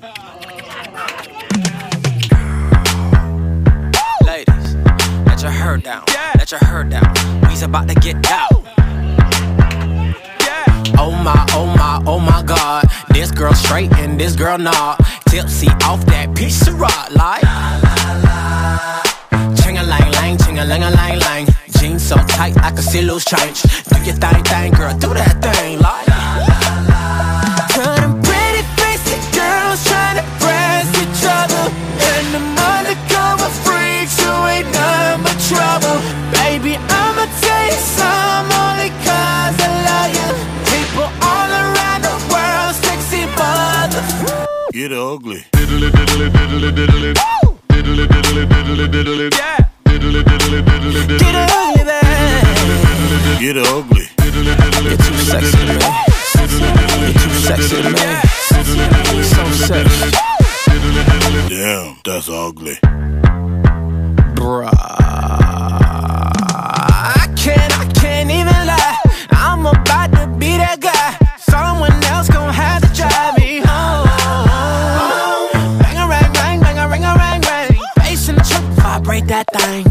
Ladies, let your hair down, let your hair down. We's about to get out. Oh my God. This girl straight and this girl not. Tipsy off that piece of rock like ching-a-lang-lang, ching-a-lang-a-lang-lang. Jeans so tight I can see loose change. Do your thing, girl, do that thing like to them pretty faced girls trying to press each other. And them undercover freaks who ain't nothing but trouble. Baby, I'ma tell you some only cause I love you. People all around the world, sexy mother. Get ugly. Diddly diddly diddly diddly. Diddly diddly diddly diddly. Yeah. Diddly diddly diddly diddly. Get ugly, baby. Get ugly. You're too sexy to me. You're too sexy to me. So sexy. Damn, that's ugly. Bruh, I can't even lie. I'm about to be that guy. Someone else gon' have to drive me home. Bang a rang rang, bang a ring a rang rang. Bass in the truck, vibrate that thing.